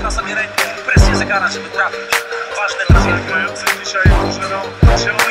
na sobie rękę, presję zegara, żeby trafić. Ważne trafienie. Grający dzisiaj drużyną